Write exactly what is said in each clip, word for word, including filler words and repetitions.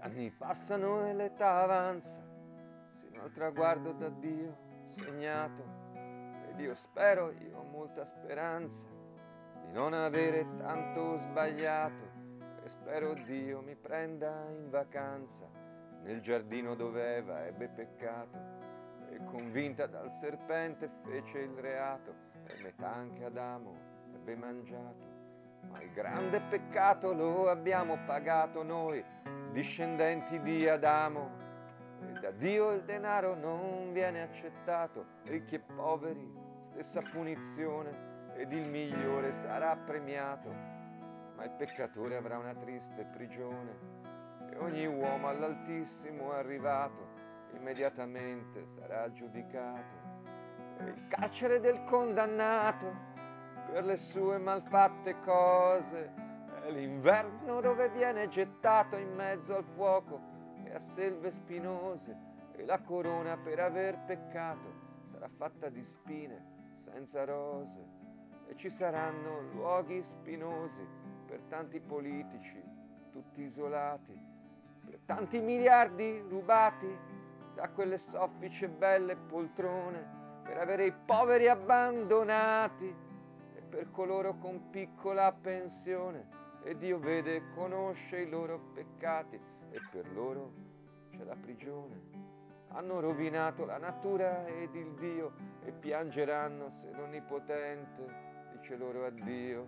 anni passano e l'età avanza, sino al traguardo da Dio segnato. Ed io spero, io ho molta speranza di non avere tanto sbagliato, e spero Dio mi prenda in vacanza nel giardino dove Eva ebbe peccato, e convinta dal serpente fece il reato, e metà anche Adamo ebbe mangiato. Ma il grande peccato lo abbiamo pagato noi, discendenti di Adamo, e da Dio il denaro non viene accettato, ricchi e poveri stessa punizione, ed il migliore sarà premiato, ma il peccatore avrà una triste prigione, e ogni uomo all'Altissimo arrivato immediatamente sarà giudicato, e il carcere del condannato per le sue malfatte cose è l'inverno dove viene gettato in mezzo al fuoco e a selve spinose, e la corona per aver peccato sarà fatta di spine senza rose, e ci saranno luoghi spinosi per tanti politici tutti isolati, per tanti miliardi rubati da quelle soffici e belle poltrone, per avere i poveri abbandonati e per coloro con piccola pensione. E Dio vede e conosce i loro peccati, e per loro c'è la prigione. Hanno rovinato la natura ed il Dio, e piangeranno se l'Onnipotente dice loro addio.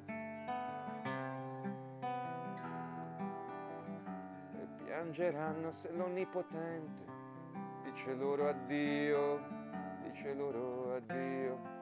E piangeranno se l'Onnipotente dice loro addio, dice loro addio.